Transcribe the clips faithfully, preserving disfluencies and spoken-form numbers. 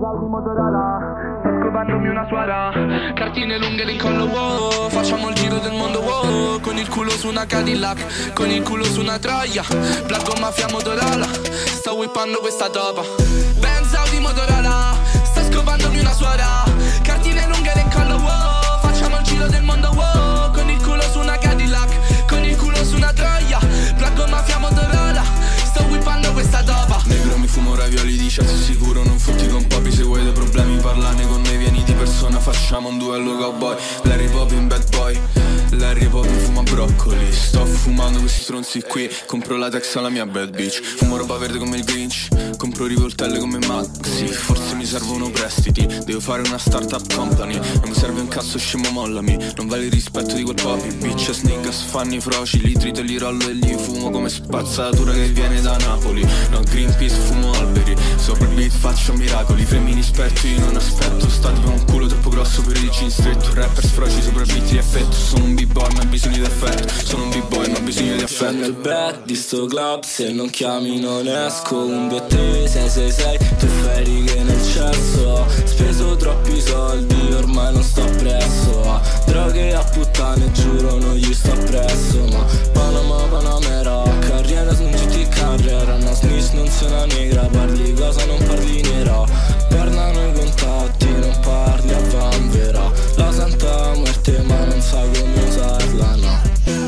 Audi Motorola, sto scopandomi una suara. Cartine lunghe l'incollo, wow. Facciamo il giro del mondo, wow. Con il culo su una Cadillac, con il culo su una Troia. Black o mafia Motorola, sto whippando questa topa. Benz Audi Motorola, sto scopandomi una suara. Cartine lunghe l'incollo, wow. Facciamo il giro del mondo, wow. Con il culo su una Cadillac, con il culo su una Troia. Black o mafia Motorola, sto whippando questa topa. Negro mi fumo ravioli di cesso sicuro, non fotti con papi. Se vuoi dei problemi parlane con me, vieni di persona, facciamo un duello cowboy. Larry Poppin bad boy, Larry Poppin fuma broccoli. Sto fumando questi stronzi qui, compro la Tex alla mia bad bitch. Fumo roba verde come il Grinch, compro rivoltelle come Maxi. Forse mi servono prestiti, devo fare una startup company. Non mi serve un cazzo scemo, mollami, non vale il rispetto di quel papi. Bitches, niggas, fanno froci, litri te li rollo e li fumo come spazzatura che viene da Napoli. No Greenpeace, fumo alberi, sopra il beat faccio miracoli. Femmini esperti, io non aspetto, stati per un culo troppo grosso per il jeans stretto. Rapper sfroci sopra beat di effetto, sono un b-boy ma ho bisogno di affetto. Sono un b-boy ma ho bisogno di affetto. Nel bed di sto club, se non chiami non esco. Un due tre sei sei sei, tu fai righe nel cesso. Ho speso troppi soldi, ormai non sto presso. A droghe a puttane, giuro non gli sto presso. Ma Panama, Panamera, carriera su un G T Carrera. Una snitch non sei una negra, parli cosa non parli nera. Parlano i contatti, non parli a vanvera. La santa muerte ma non sa come usarla, no.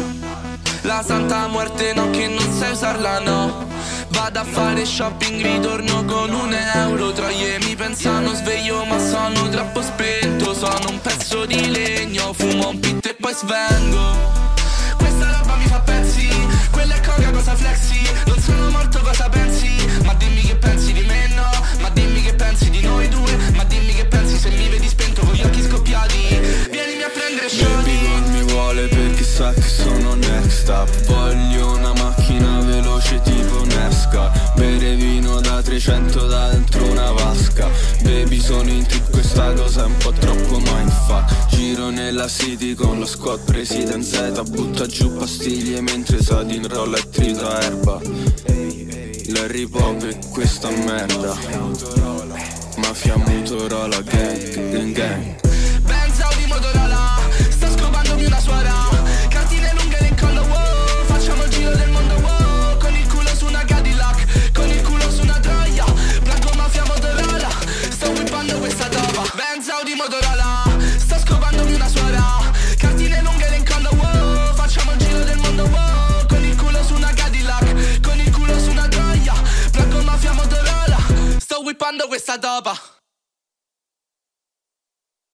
La santa muerte no, che non sai usarla, no. Vado a fare shopping, ritorno con un euro. Troie mi pensano sveglio ma sono troppo spento. Sono un pezzo di legno, fumo un pit e poi svengo. Questa roba mi fa pezzi, quella è coca cosa flexi. Non sono morto cosa pensi, ma dimmi che pensi di me no. Ma dimmi che pensi di noi due, ma dimmi che pensi se mi vedi spento con gli occhi scoppiati. Vienimi a prendere sciogli. Baby God mi vuole perché sa che sono next up. Voglio una macchina veloce tipo Nesca, bere vino da trecento da dentro una vasca. Baby sono in trip, questa cosa è un po' troppo mindfuck. Giro nella city con lo squad President Z, butta giù pastiglie mentre Sadin rolla e trita erba. Larry Pop e questa merda, mafia Motorola gang, gang gang. Benz Audi Motorola, sto scopandomi una suara. Cartine lunghe l'incollo, wow. Facciamo il giro del mondo, wow. Con il culo su una Cadillac, con il culo su una Troia. Blanco mafia Motorola, sto whippando questa topa. Benz Audi Motorola, sto scopandomi una suara. Cartine lunghe l'incollo, wow. Facciamo il giro del mondo, wow. Con il culo su una Cadillac, con il culo su una Troia. Blanco mafia Motorola, sto whippando questa topa.